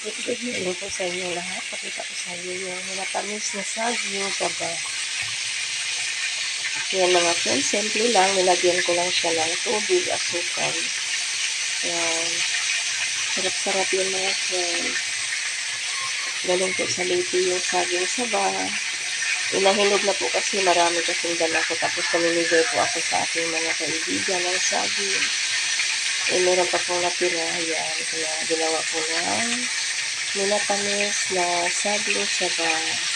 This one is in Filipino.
Hello po sa inyo lahat. Pakita ko sa inyo yung matamis na saging saba. Yan mga friends, simple lang. Nilagyan ko lang siya ng tubig, asukal. Yan. Sarap-sarap yung mga friends. Galing po sa Leyte yung saging saba. Inahinog na po kasi marami kasing dala ko. Tapos namimigay po ako sa aking mga kaibigan ng saging. Meron pa pong natira. Yan. Kaya ginawa ko ng minatamis na saging saba.